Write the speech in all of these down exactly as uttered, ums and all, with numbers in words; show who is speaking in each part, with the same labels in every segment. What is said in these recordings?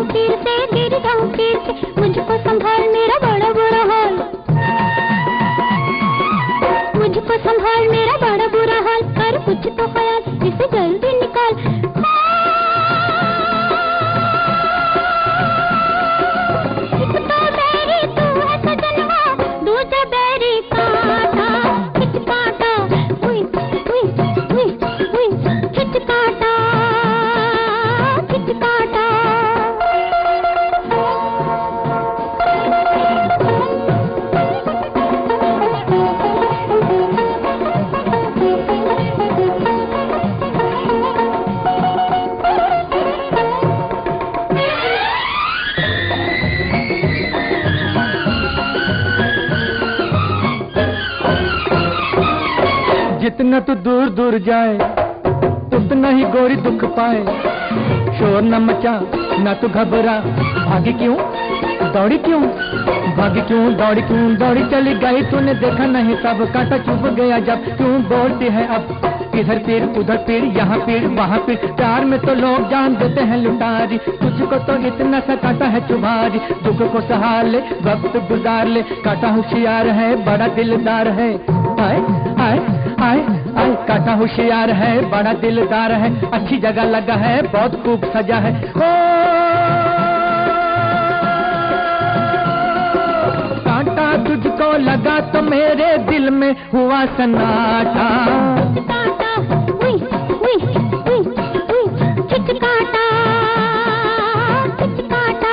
Speaker 1: तीर से, गिर जाऊं तीर से, मुझको संभाल मेरा बड़ा बुरा हाल, मुझको संभाल मेरा बड़ा बुरा हाल, कर कुछ तो ख्याल इसे जल्दी निकाल। एक तो बैरी तू है सजनवा, दूजा बैरी काटा, खिच काटा, उई उई उई उई, खिच काटा, खिच काटा।
Speaker 2: जितना तू दूर दूर जाए उतना ही गोरी दुख पाए, शोर न मचा ना तू घबरा, भागी क्यों दौड़ी क्यों, भागी क्यों दौड़ी क्यों, दौड़ी चली गई तूने देखा नहीं सब, कांटा चुभ गया जब, क्यों बोलती है अब, इधर पीर उधर पीर, यहाँ पीर वहाँ पीर, प्यार में तो लोग जान देते हैं लुटारी, तुझको तो इतना सा कांटा है चुभारी, दुख को सहार ले वक्त गुजार ले, कांटा होशियार है बड़ा दिलदार है, आए आए आए आए, कांटा होशियार है बड़ा दिलदार है, अच्छी जगह लगा है बहुत खूब सजा है, ओ कांटा तुझको लगा तो मेरे दिल में हुआ सन्नाटा,
Speaker 1: काटा, उई उई उई उई, खिच काटा, खिच काटा।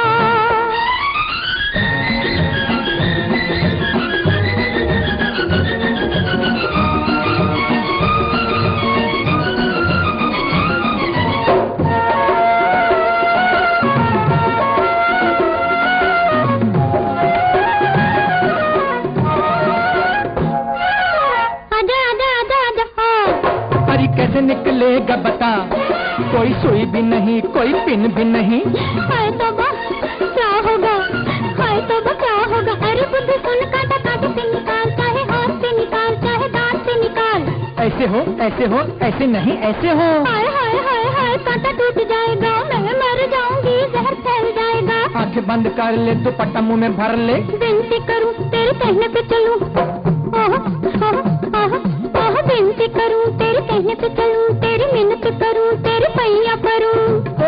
Speaker 2: कैसे निकलेगा बता, कोई सुई भी नहीं कोई पिन भी नहीं,
Speaker 1: हाय तौबा क्या होगा, हाय तौबा क्या होगा, अरे बुद्धि सुन, कांटा कांटे से निकाल, चाहे हाथ से निकाल चाहे दांत से निकाल,
Speaker 2: ऐसे हो ऐसे हो ऐसे नहीं ऐसे हो,
Speaker 1: हाय हाय हाय हाय, कांटा टूट जाएगा, मैं मर जाऊंगी, जहर फैल जाएगा,
Speaker 2: आंखें बंद कर ले दुपट्टा मुंह में भर ले,
Speaker 1: विनती करूं तेरे कहने पे चलूं, ओह ओह ओह ओह, विनती करूं तेरे कहने पे चलूं, तेरी मिन्नत करूं, तेरे पैया करूं,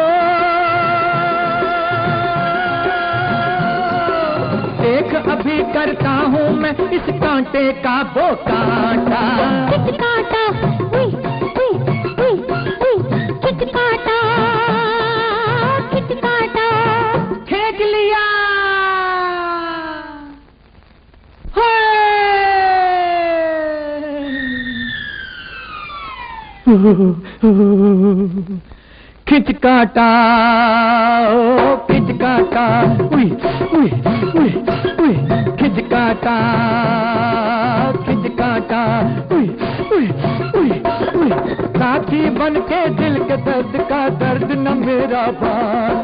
Speaker 2: देख अभी करता हूँ मैं इस कांटे का वो कांटा,
Speaker 1: खिच काटा, उई उई उई उई, खिच काटा, खिच काटा,
Speaker 2: खींच लिया, खिंच काटा, ओ खिंच काटा, उई उई उई उई, खिंच काटा, खिंच काटा, उई उई उई उई, साथी बन के दिल के दर्द का दर्द न मेरा भार,